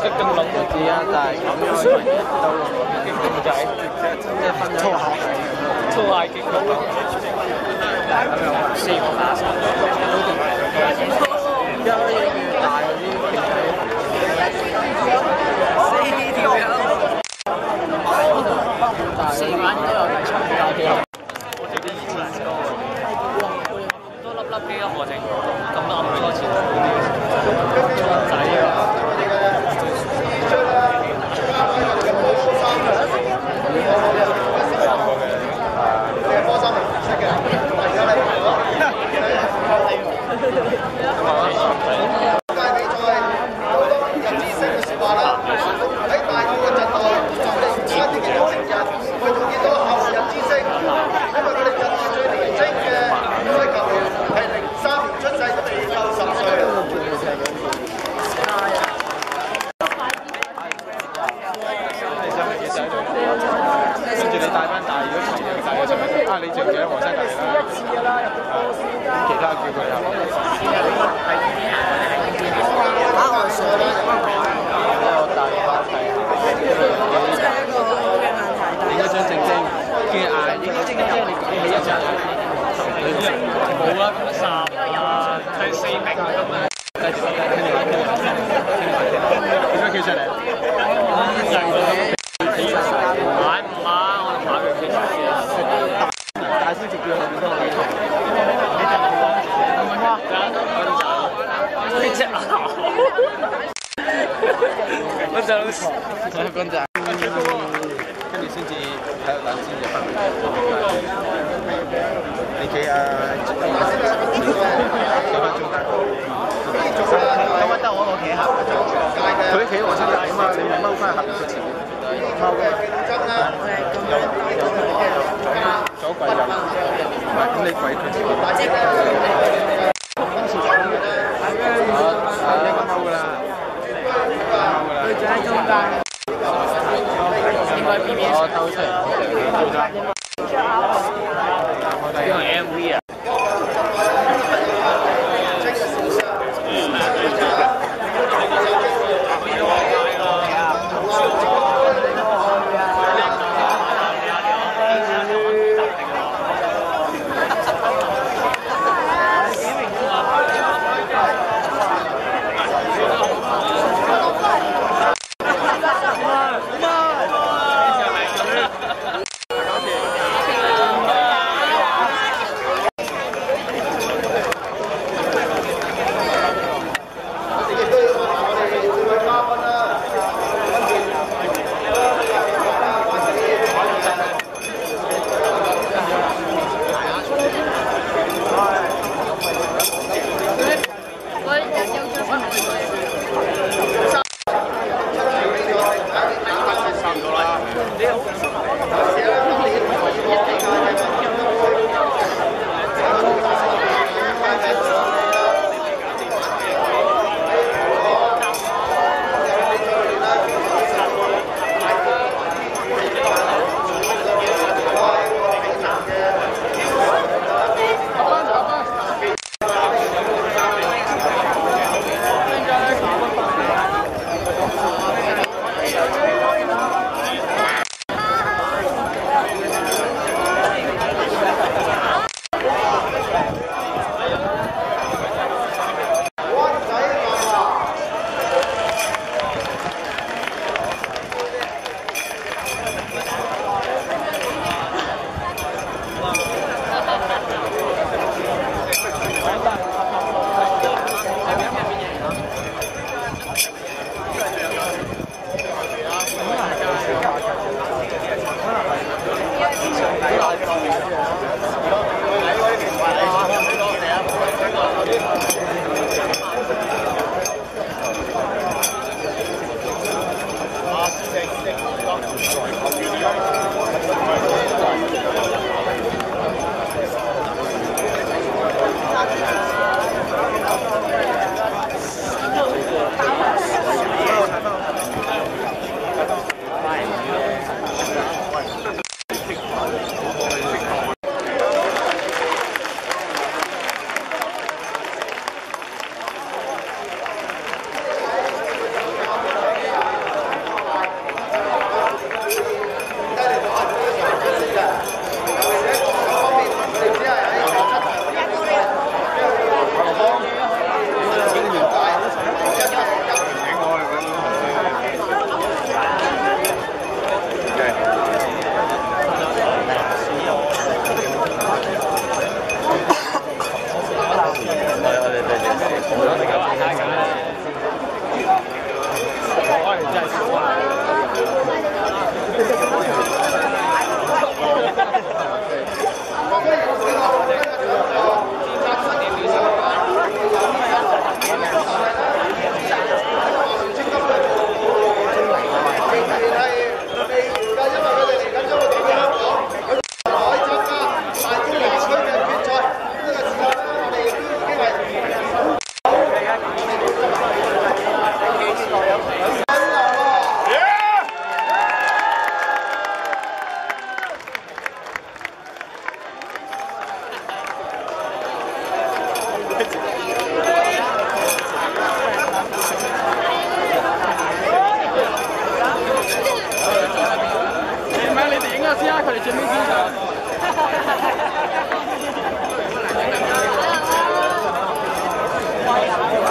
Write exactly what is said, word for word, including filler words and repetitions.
激動六個字啊，但係咁樣去都激動仔，即係分粗口，粗嗌激動。四個打手，一可以越大嗰啲平四條友，四晚都有第七架機。我哋啲超難多，多粒粒機啊！我整咁多咁多錢，仔啊！啊！你淨嘅黃西大啦，咁其他叫佢啊。啊！我上呢個大花睇下，即係一個好嘅問題。影一張正經，跟住嗌影啲正經，你你係一隻冇啦，十啊，睇四名咁樣。繼續繼續跟住跟住點樣叫出嚟？就係買唔買？我買佢幾多錢？大師直叫後面都可以。哇！呢隻牛，嗰隻老師，嗰隻，跟住先至睇下等先至翻嚟。你企啊！企翻中間。咁啊得我我企下。佢企黃色大啊嘛，你咪踎翻後面出前。踎嘅。有有左左櫃右，唔係咁你櫃佢自己擺。應該踎㗎啦，踎㗎啦。佢仲喺中間。應該邊邊？我兜出嚟。呢個 M V 啊。 係